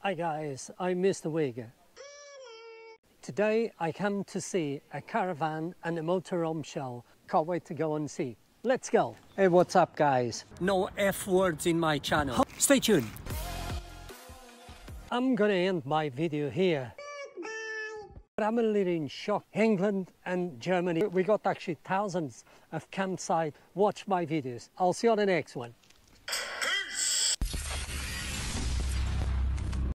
Hi guys, I'm Mr. Wigger. Today I come to see a caravan and a motorhome show. Can't wait to go and see. Let's go. Hey, what's up guys? No F words in my channel. Stay tuned. I'm gonna end my video here. But I'm a little in shock. England and Germany, we got actually thousands of campsites. Watch my videos. I'll see you on the next one.